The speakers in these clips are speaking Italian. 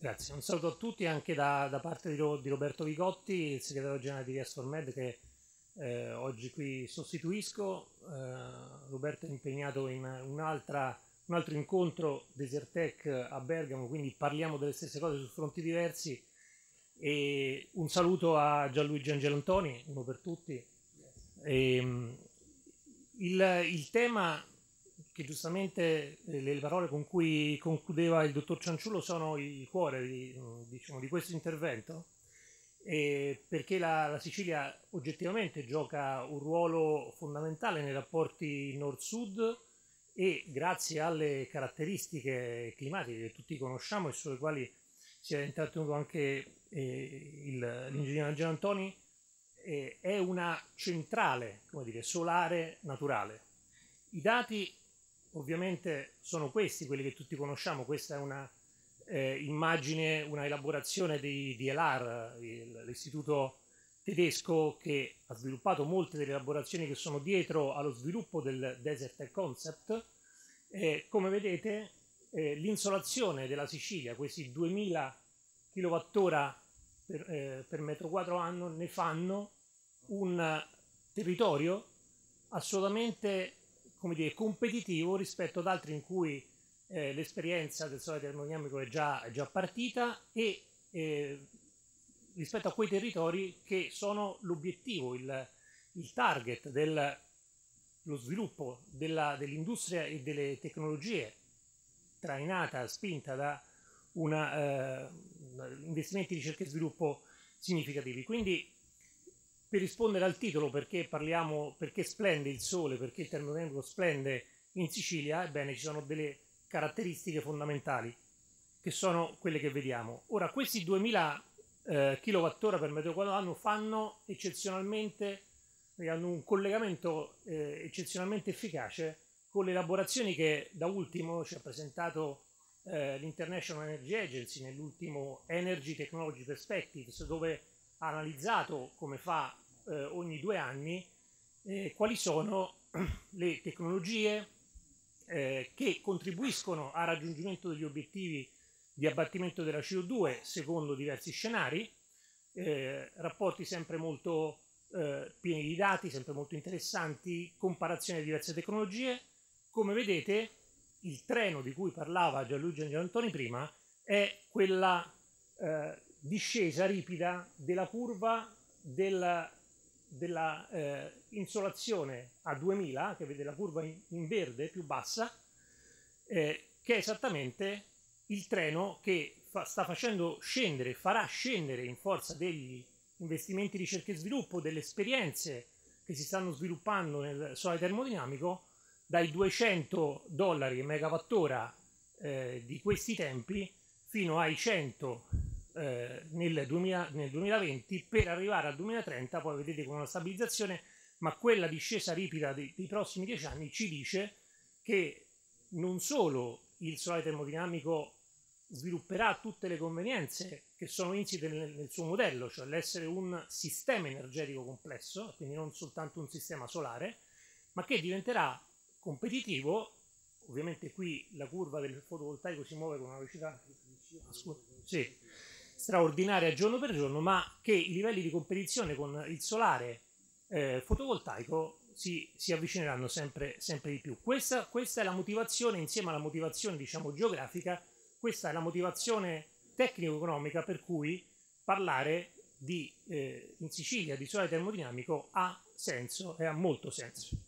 Grazie. Un saluto a tutti anche da parte di Roberto Vicotti, il segretario generale di Reas4Med che oggi qui sostituisco. Roberto è impegnato in un altro incontro Desertec a Bergamo, quindi parliamo delle stesse cose su fronti diversi. E un saluto a Gianluigi Angelantoni, uno per tutti. Il tema che giustamente le parole con cui concludeva il dottor Cianciullo sono il cuore di questo intervento, perché la Sicilia oggettivamente gioca un ruolo fondamentale nei rapporti nord-sud e grazie alle caratteristiche climatiche che tutti conosciamo e sulle quali si è intrattenuto anche l'ingegnere Angelantoni, è una centrale, come dire, solare naturale. I dati ovviamente sono questi, quelli che tutti conosciamo. Questa è una immagine, una elaborazione di ELAR, l'istituto tedesco che ha sviluppato molte delle elaborazioni che sono dietro allo sviluppo del Desertec Concept. Come vedete, l'insolazione della Sicilia, questi 2000 kWh per metro quadro anno, ne fanno un territorio assolutamente, come dire, competitivo rispetto ad altri in cui l'esperienza del solare termodinamico è già partita e rispetto a quei territori che sono l'obiettivo, il target dello sviluppo dell'industria e delle tecnologie trainata, spinta da investimenti di ricerca e sviluppo significativi. Quindi, per rispondere al titolo, perché splende il sole, perché il termodinamico splende in Sicilia, ebbene ci sono delle caratteristiche fondamentali che sono quelle che vediamo. Ora, questi 2000 kWh per metro quadrato anno fanno eccezionalmente, hanno un collegamento eccezionalmente efficace con le elaborazioni che da ultimo ci ha presentato l'International Energy Agency nell'ultimo Energy Technology Perspectives, dove ha analizzato, come fa ogni 2 anni, quali sono le tecnologie che contribuiscono al raggiungimento degli obiettivi di abbattimento della CO2 secondo diversi scenari, rapporti sempre molto pieni di dati, sempre molto interessanti, comparazione di diverse tecnologie. Come vedete, il treno di cui parlava Gianluigi Angelantoni prima è quella discesa ripida della curva della insolazione a 2000, che vede la curva in verde più bassa, che è esattamente il treno che sta facendo scendere, farà scendere in forza degli investimenti di ricerca e sviluppo, delle esperienze che si stanno sviluppando nel solare termodinamico, dai $200 a megawattora di questi tempi fino ai 100 nel 2020, per arrivare al 2030, poi vedete con una stabilizzazione, ma quella discesa ripida dei prossimi 10 anni ci dice che non solo il solare termodinamico svilupperà tutte le convenienze che sono insite nel suo modello, cioè l'essere un sistema energetico complesso, quindi non soltanto un sistema solare, ma che diventerà competitivo. Ovviamente qui la curva del fotovoltaico si muove con una velocità straordinaria giorno per giorno, ma che i livelli di competizione con il solare fotovoltaico si avvicineranno sempre di più. Questa è la motivazione, insieme alla motivazione, diciamo, geografica, questa è la motivazione tecnico-economica per cui parlare in Sicilia di solare termodinamico ha senso e ha molto senso.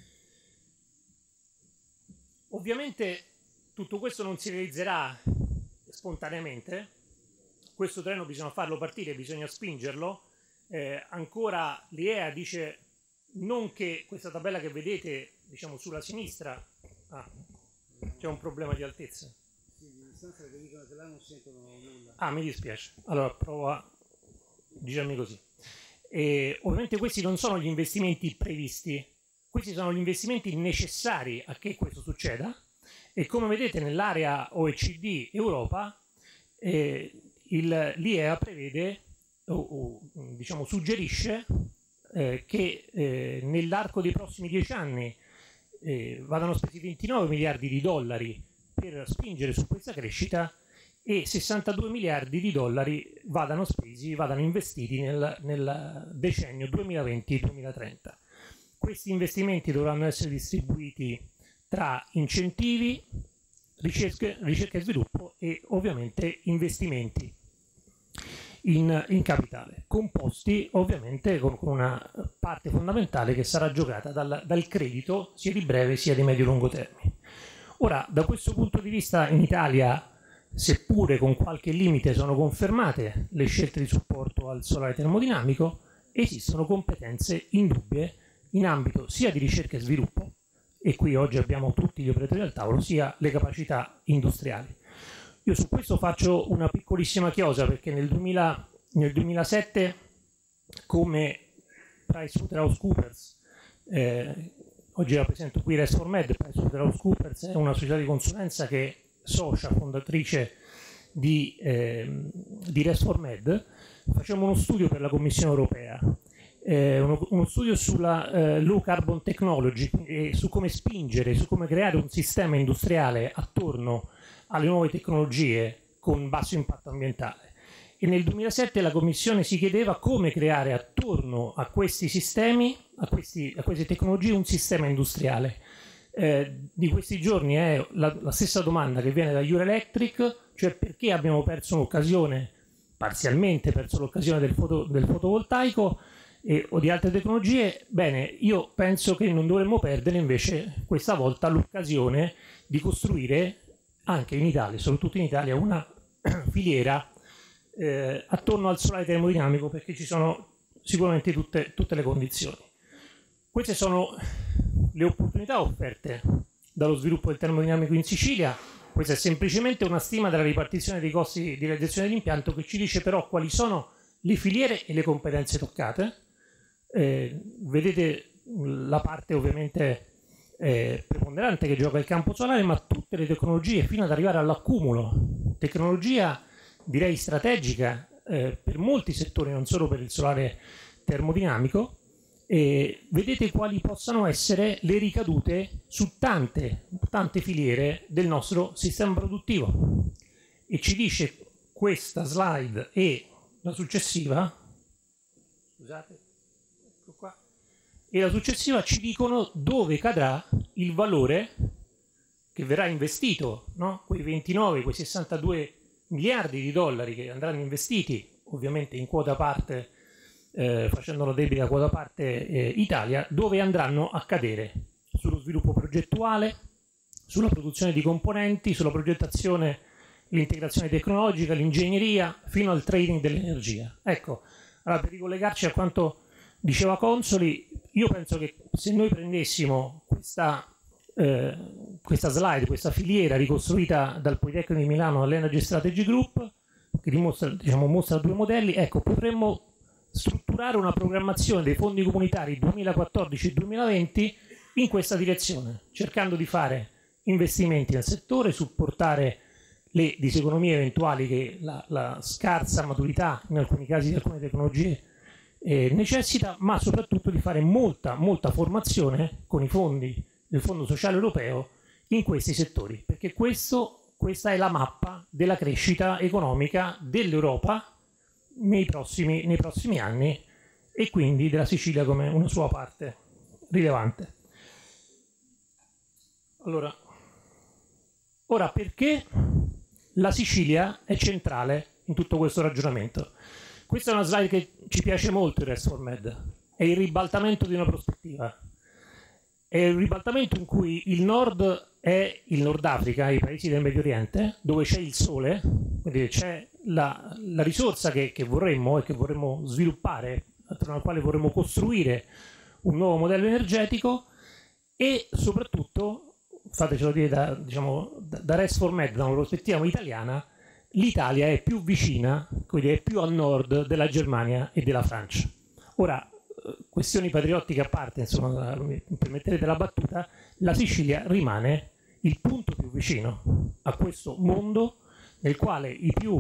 Ovviamente tutto questo non si realizzerà spontaneamente. Questo treno bisogna farlo partire, bisogna spingerlo. Ancora l'IEA dice non che questa tabella che vedete, diciamo, sulla sinistra, c'è un problema di altezza. Sì, di distanza, perché dicono che là non sentono nulla. Mi dispiace. Allora provo a dirmi così. Ovviamente questi non sono gli investimenti previsti, questi sono gli investimenti necessari a che questo succeda, e come vedete nell'area OECD Europa l'IEA prevede diciamo suggerisce che nell'arco dei prossimi 10 anni vadano spesi $29 miliardi per spingere su questa crescita, e 62 miliardi di dollari vadano spesi, vadano investiti nel decennio 2020-2030. Questi investimenti dovranno essere distribuiti tra incentivi, ricerca e sviluppo e ovviamente investimenti in capitale, composti ovviamente con una parte fondamentale che sarà giocata dal credito sia di breve sia di medio-lungo termine. Ora, da questo punto di vista in Italia, seppure con qualche limite sono confermate le scelte di supporto al solare termodinamico, esistono competenze indubbie in ambito sia di ricerca e sviluppo, e qui oggi abbiamo tutti gli operatori al tavolo, sia le capacità industriali. Io su questo faccio una piccolissima chiosa, perché nel 2007, come PricewaterhouseCoopers, oggi rappresento qui Rest4Med, PricewaterhouseCoopers è una società di consulenza che è socia fondatrice di Rest4Med, facciamo uno studio per la Commissione Europea, uno studio sulla low carbon technology e su come spingere, su come creare un sistema industriale attorno alle nuove tecnologie con basso impatto ambientale. E nel 2007 la Commissione si chiedeva come creare attorno a questi sistemi, a queste tecnologie, un sistema industriale. Di questi giorni è la stessa domanda che viene da Eurelectric, cioè perché abbiamo perso un'occasione, parzialmente perso l'occasione del fotovoltaico o di altre tecnologie. Bene, io penso che non dovremmo perdere invece questa volta l'occasione di costruire anche in Italia, soprattutto in Italia, una filiera attorno al solare termodinamico, perché ci sono sicuramente tutte le condizioni. Queste sono le opportunità offerte dallo sviluppo del termodinamico in Sicilia. Questa è semplicemente una stima della ripartizione dei costi di realizzazione dell'impianto, che ci dice però quali sono le filiere e le competenze toccate. Vedete la parte ovviamente preponderante che gioca il campo solare, ma tutte le tecnologie fino ad arrivare all'accumulo, tecnologia direi strategica per molti settori, non solo per il solare termodinamico. Vedete quali possano essere le ricadute su tante filiere del nostro sistema produttivo, e ci dice questa slide e la successiva, scusate, ecco qua, e la successiva ci dicono dove cadrà il valore che verrà investito, no? Quei 29, quei 62 miliardi di dollari che andranno investiti ovviamente in quota parte, facendo la debita quota parte Italia, dove andranno a cadere sullo sviluppo progettuale, sulla produzione di componenti, sulla progettazione, l'integrazione tecnologica, l'ingegneria, fino al trading dell'energia. Ecco, allora, per ricollegarci a quanto diceva Consoli, io penso che se noi prendessimo questa slide, questa filiera ricostruita dal Politecnico di Milano, dall'Energy Strategy Group, che dimostra, mostra due modelli, ecco, potremmo strutturare una programmazione dei fondi comunitari 2014-2020 in questa direzione, cercando di fare investimenti nel settore, supportare le diseconomie eventuali che la scarsa maturità in alcuni casi di alcune tecnologie necessita, ma soprattutto di fare molta formazione con i fondi del Fondo Sociale Europeo in questi settori, perché questa è la mappa della crescita economica dell'Europa nei prossimi anni, e quindi della Sicilia come una sua parte rilevante. Allora, ora perché la Sicilia è centrale in tutto questo ragionamento? Questa è una slide che ci piace molto in Rest4Med, è il ribaltamento di una prospettiva. È il ribaltamento in cui il nord è il Nord Africa, i paesi del Medio Oriente, dove c'è il sole, quindi c'è la risorsa che vorremmo e che vorremmo sviluppare, attorno alla quale vorremmo costruire un nuovo modello energetico, e soprattutto, fatecelo dire da Rest4Med, da una prospettiva italiana, l'Italia è più vicina, quindi è più a nord della Germania e della Francia. Ora, questioni patriottiche a parte, insomma, permetterete la battuta, la Sicilia rimane il punto più vicino a questo mondo nel quale i più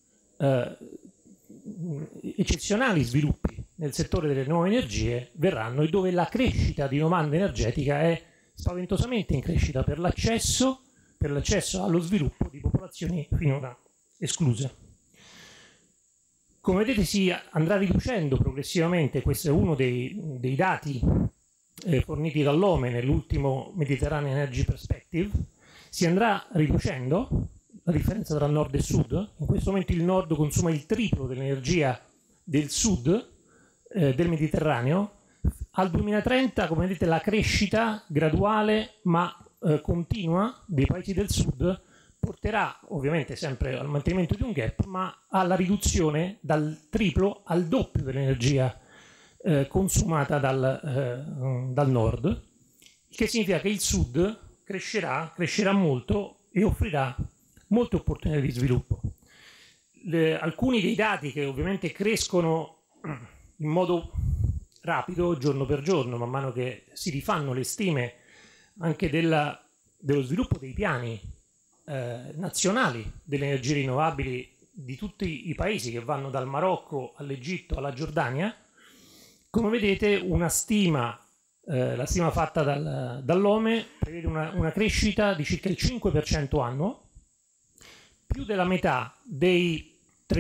eccezionali sviluppi nel settore delle nuove energie verranno, e dove la crescita di domanda energetica è spaventosamente in crescita per l'accesso allo sviluppo di popolazioni finora escluse. Come vedete si andrà riducendo progressivamente, questo è uno dei dati forniti dall'OME nell'ultimo Mediterranean Energy Perspective, si andrà riducendo la differenza tra nord e sud. In questo momento il nord consuma il triplo dell'energia del sud del Mediterraneo. Al 2030, come vedete, la crescita graduale ma continua dei paesi del sud porterà ovviamente sempre al mantenimento di un gap, ma alla riduzione dal triplo al doppio dell'energia consumata dal nord, il che significa che il sud crescerà molto e offrirà molte opportunità di sviluppo. Alcuni dei dati che ovviamente crescono in modo rapido giorno per giorno, man mano che si rifanno le stime anche dello sviluppo dei piani nazionali delle energie rinnovabili di tutti i paesi che vanno dal Marocco all'Egitto alla Giordania. Come vedete la stima fatta dall'OME prevede una crescita di circa il 5% annuo, più della metà dei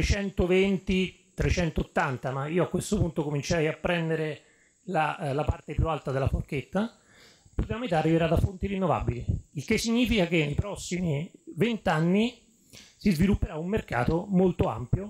320-380, ma io a questo punto comincerei a prendere la parte più alta della forchetta, più della metà arriverà da fonti rinnovabili, il che significa che nei prossimi 20 anni si svilupperà un mercato molto ampio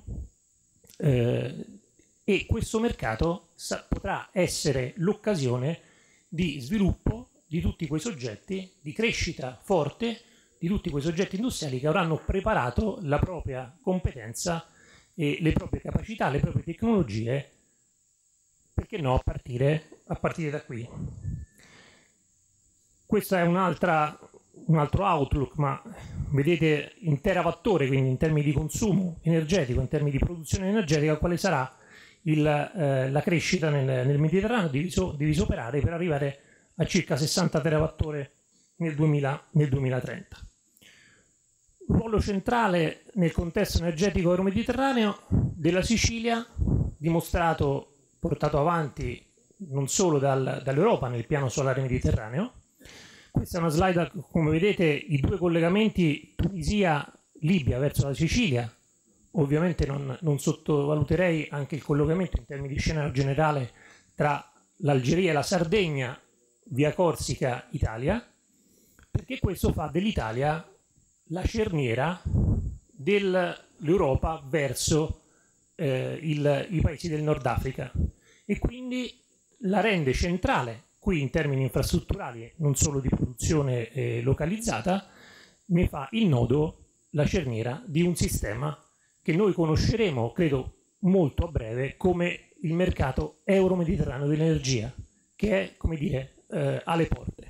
e questo mercato potrà essere l'occasione di sviluppo di tutti quei soggetti, di crescita forte di tutti quei soggetti industriali che avranno preparato la propria competenza e le proprie capacità, le proprie tecnologie, perché no, a partire da qui. Questo è un altro outlook, ma vedete in terawattora, quindi in termini di consumo energetico, in termini di produzione energetica, quale sarà la crescita nel Mediterraneo diviso per aree per arrivare a circa 60 terawattora nel 2030. Ruolo centrale nel contesto energetico euromediterraneo della Sicilia, dimostrato, portato avanti non solo dall'Europa nel piano solare mediterraneo. Questa è una slide, come vedete, i due collegamenti Tunisia-Libia verso la Sicilia. Ovviamente non sottovaluterei anche il collegamento in termini di scenario generale tra l'Algeria e la Sardegna via Corsica-Italia, perché questo fa dell'Italia la cerniera dell'Europa verso i paesi del Nord Africa e quindi la rende centrale qui in termini infrastrutturali, non solo di produzione localizzata, ne fa il nodo, la cerniera di un sistema che noi conosceremo, credo, molto a breve come il mercato euro-mediterraneo dell'energia, che è, come dire, alle porte.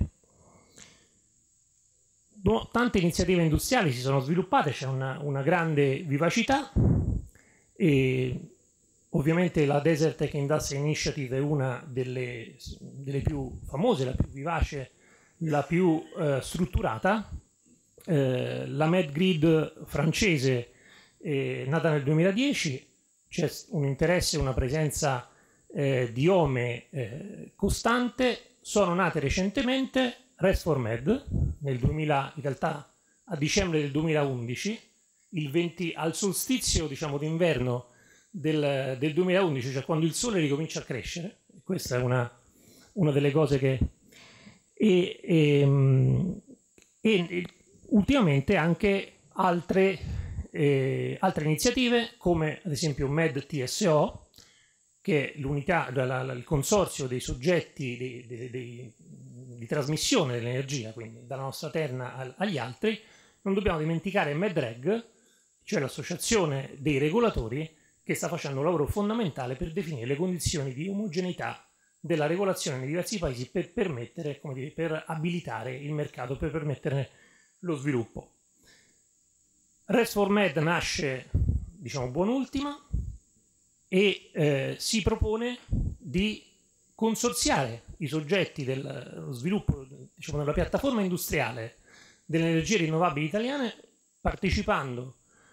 Tante iniziative industriali si sono sviluppate, c'è una grande vivacità e ovviamente la Desert Tech Industry Initiative è una delle più famose, la più vivace, la più strutturata. La MedGrid francese è nata nel 2010, c'è un interesse e una presenza di OME costante. Sono nate recentemente Res4Med in realtà a dicembre del 2011, al solstizio, diciamo, d'inverno del 2011, cioè quando il sole ricomincia a crescere. Questa è una delle cose che e ultimamente anche altre iniziative, come ad esempio MedTSO, che è l'unità, il consorzio dei soggetti di trasmissione dell'energia, quindi dalla nostra terra agli altri. Non dobbiamo dimenticare MedReg, cioè l'associazione dei regolatori, che sta facendo un lavoro fondamentale per definire le condizioni di omogeneità della regolazione nei diversi paesi per permettere, come dire, per abilitare il mercato, per permetterne lo sviluppo. Res4Med nasce, diciamo, buon'ultima e si propone di consorziare i soggetti dello sviluppo, diciamo, della piattaforma industriale delle energie rinnovabili italiane, partecipando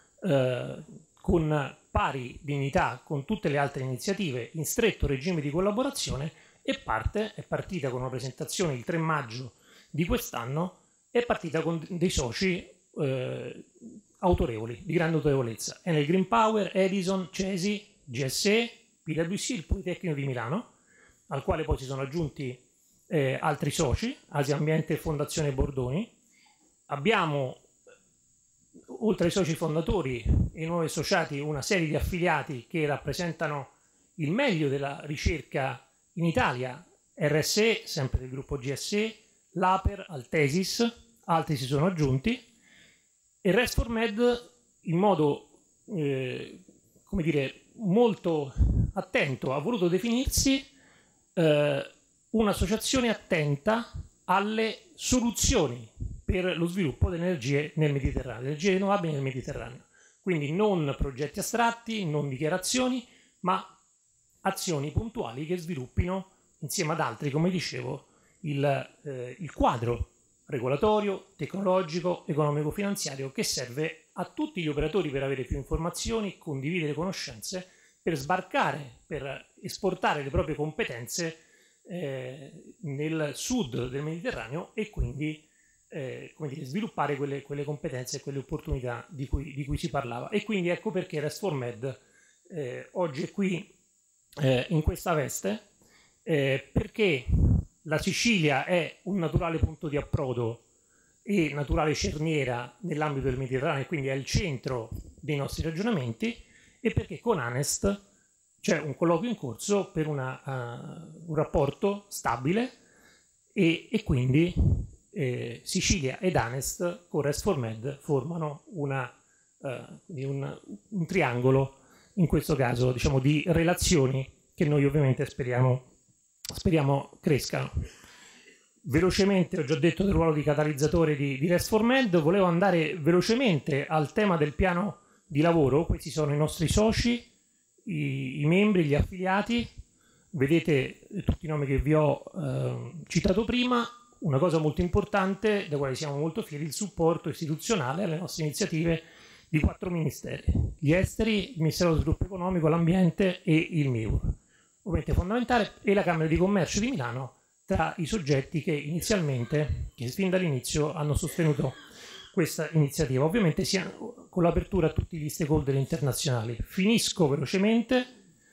con pari dignità con tutte le altre iniziative in stretto regime di collaborazione, e è partita con una presentazione il 3 maggio di quest'anno, è partita con dei soci autorevoli, di grande autorevolezza. Enel Green Power, Edison, CESI, GSE, PwC, il Politecnico di Milano, al quale poi si sono aggiunti altri soci, Asia Ambiente e Fondazione Bordoni. Abbiamo, oltre ai soci fondatori e nuovi associati, una serie di affiliati che rappresentano il meglio della ricerca in Italia, RSE, sempre del gruppo GSE, l'Aper, Altesis, altri si sono aggiunti, e Rest4Med in modo, come dire, molto attento ha voluto definirsi un'associazione attenta alle soluzioni per lo sviluppo delle energie nel Mediterraneo, energie rinnovabili nel Mediterraneo. Quindi non progetti astratti, non dichiarazioni, ma azioni puntuali che sviluppino, insieme ad altri, come dicevo, il quadro regolatorio, tecnologico, economico-finanziario che serve a tutti gli operatori per avere più informazioni, condividere conoscenze, per sbarcare, per esportare le proprie competenze nel sud del Mediterraneo e quindi come dire, sviluppare quelle competenze e quelle opportunità di cui si parlava. E quindi ecco perché Rest4Med oggi è qui in questa veste, perché la Sicilia è un naturale punto di approdo e naturale cerniera nell'ambito del Mediterraneo, e quindi è il centro dei nostri ragionamenti, e perché con Anest c'è un colloquio in corso per un rapporto stabile e quindi Sicilia ed Anest con Rest4Med formano un triangolo, in questo caso diciamo di relazioni che noi ovviamente speriamo crescano. Velocemente, ho già detto del ruolo di catalizzatore di Rest4Med, volevo andare velocemente al tema del piano di lavoro. Questi sono i nostri soci, i membri, gli affiliati, vedete tutti i nomi che vi ho citato prima. Una cosa molto importante, da quale siamo molto fieri, il supporto istituzionale alle nostre iniziative di 4 ministeri: gli esteri, il Ministero dello Sviluppo Economico, l'Ambiente e il MIUR. Ovviamente fondamentale, e la Camera di Commercio di Milano tra i soggetti che inizialmente, che fin dall'inizio hanno sostenuto questa iniziativa, ovviamente sia con l'apertura a tutti gli stakeholder internazionali. Finisco velocemente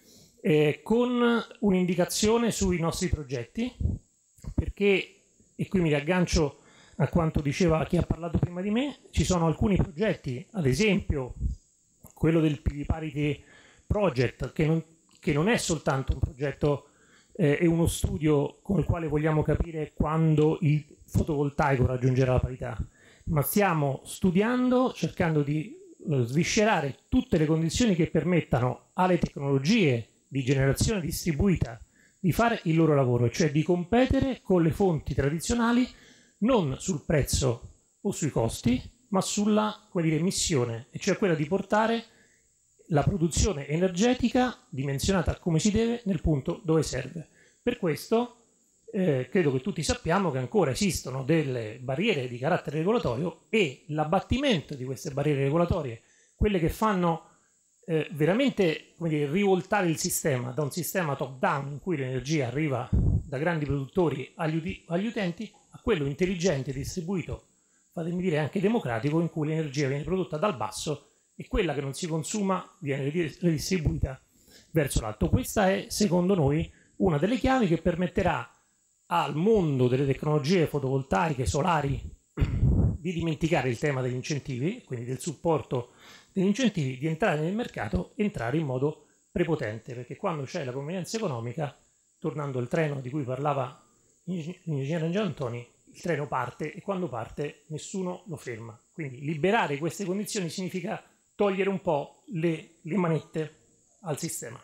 con un'indicazione sui nostri progetti, perché, e qui mi riaggancio a quanto diceva chi ha parlato prima di me, ci sono alcuni progetti, ad esempio quello del PV Parity Project, che non è soltanto un progetto e uno studio con il quale vogliamo capire quando il fotovoltaico raggiungerà la parità, ma stiamo studiando, cercando di sviscerare tutte le condizioni che permettano alle tecnologie di generazione distribuita di fare il loro lavoro, cioè di competere con le fonti tradizionali non sul prezzo o sui costi, ma sulla, come dire, missione, e cioè quella di portare la produzione energetica dimensionata come si deve nel punto dove serve. Per questo credo che tutti sappiamo che ancora esistono delle barriere di carattere regolatorio, e l'abbattimento di queste barriere regolatorie, quelle che fanno veramente, come dire, rivoltare il sistema da un sistema top-down in cui l'energia arriva da grandi produttori agli utenti, a quello intelligente, distribuito, fatemi dire anche democratico, in cui l'energia viene prodotta dal basso e quella che non si consuma viene redistribuita verso l'alto. Questa è, secondo noi, una delle chiavi che permetterà al mondo delle tecnologie fotovoltaiche, solari, di dimenticare il tema degli incentivi, quindi del supporto degli incentivi, di entrare nel mercato, entrare in modo prepotente, perché quando c'è la convenienza economica, tornando al treno di cui parlava l'ingegnere Angelo Antoni, il treno parte, e quando parte nessuno lo ferma. Quindi liberare queste condizioni significa togliere un po' le manette al sistema.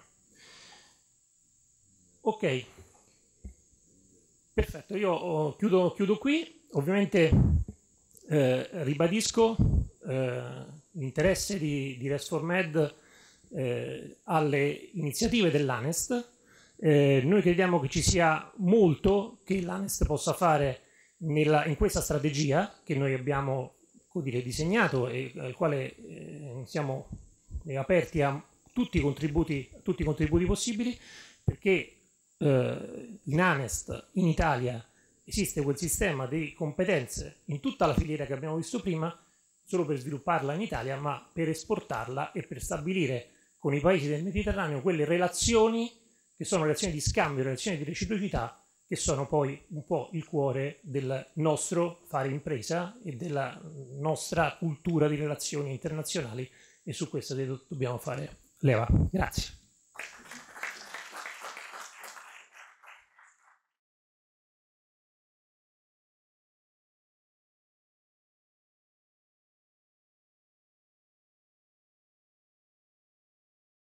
Ok, perfetto, io chiudo qui. Ovviamente ribadisco l'interesse di Rest4Med alle iniziative dell'Anest. Noi crediamo che ci sia molto che l'Anest possa fare in questa strategia che noi abbiamo, come dire, disegnato e al quale siamo aperti a tutti i contributi possibili, perché in Anest, in Italia, esiste quel sistema di competenze in tutta la filiera che abbiamo visto prima, solo per svilupparla in Italia, ma per esportarla e per stabilire con i paesi del Mediterraneo quelle relazioni che sono relazioni di scambio, relazioni di reciprocità, che sono poi un po' il cuore del nostro fare impresa e della nostra cultura di relazioni internazionali, e su questo dobbiamo fare leva. Grazie.